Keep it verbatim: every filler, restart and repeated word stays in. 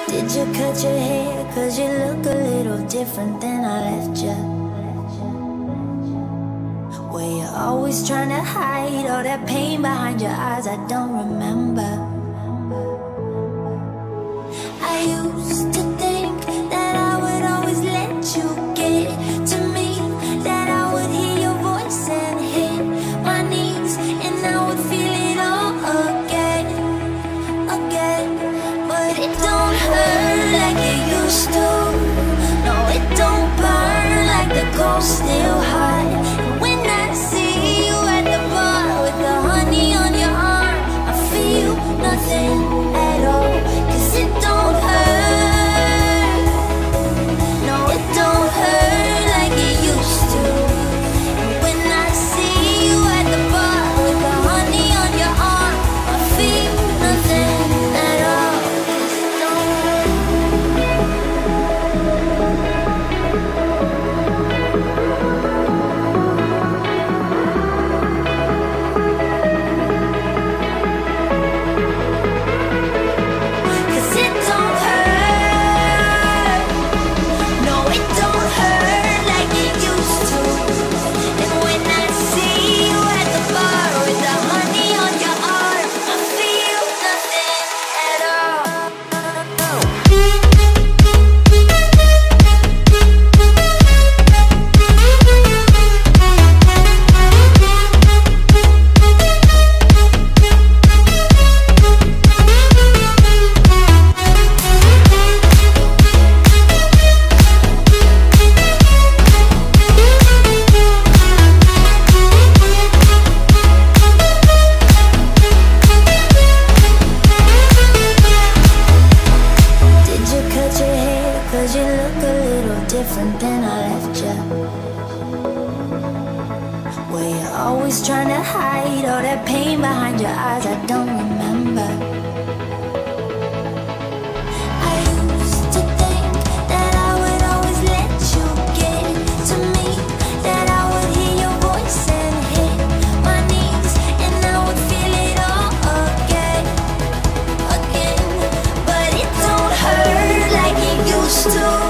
Did you cut your hair? Cause you look a little different than I left you. Were you always trying to hide all that pain behind your eyes? I don't remember. I used to think that I would always let you get to me, that I would hear your voice and hit my knees, and I would feel it all again, again. But it don't hurt like it used to. No, it don't burn like the cold's still hot. And when I see you at the bar with the honey on your arm, I feel nothing at all. Cause it don't hurt. No, it don't hurt like it used to. And when I see you at the bar with the honey on your arm, I feel nothing at all. Cause it don't hurt. Cause it don't hurt. No, it don't hurt like it used to. And when I see you at the bar with the honey on your arm, I feel nothing at all. Did you cut your hair? Cause you look a little different than I left you. Were you always trying to hide all that pain behind your eyes? I don't remember. I used to think that I would always let you get to me, that I would hear your voice and hit my knees, and I would feel it all again, again. But it don't hurt like it used to.